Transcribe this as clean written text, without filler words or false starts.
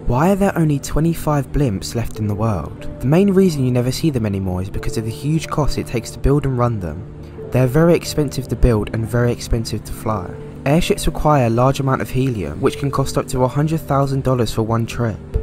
Why are there only 25 blimps left in the world? The main reason you never see them anymore is because of the huge cost it takes to build and run them. They are very expensive to build and very expensive to fly. Airships require a large amount of helium, which can cost up to $100,000 for one trip.